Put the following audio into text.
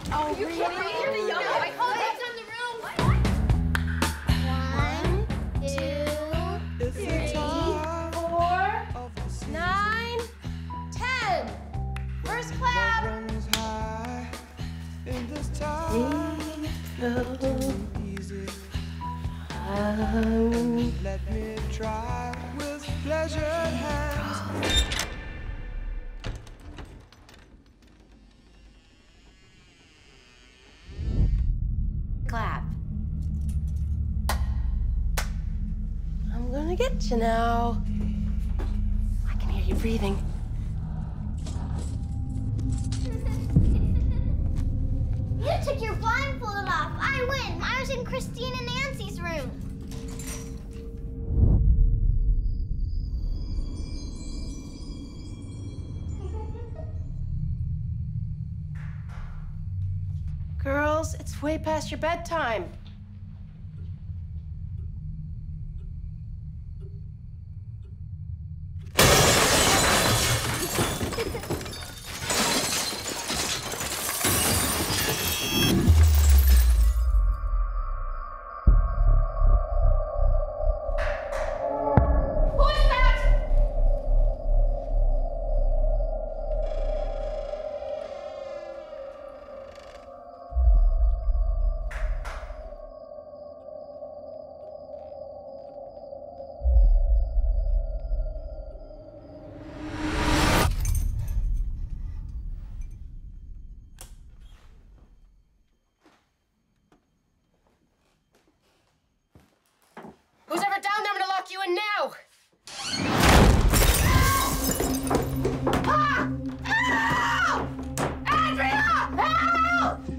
Oh, really? You're the young one. I call it in the room. 1, 2, 3, 4, 9, 10. First clap. Let me try with pleasured hands. Clap. I'm gonna get you now. I can hear you breathing. You took your blindfold off. I win. I was in Christine and Nancy's room. Girls, it's way past your bedtime. Who's ever down there? I'm gonna lock you in now. Ah! Help! Andrea! Help!